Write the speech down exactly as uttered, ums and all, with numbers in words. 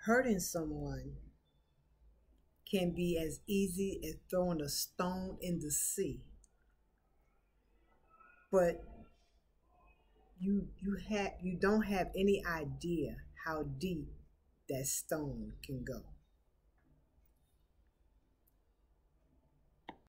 hurting someone can be as easy as throwing a stone in the sea. But you you have you don't have any idea how deep that stone can go.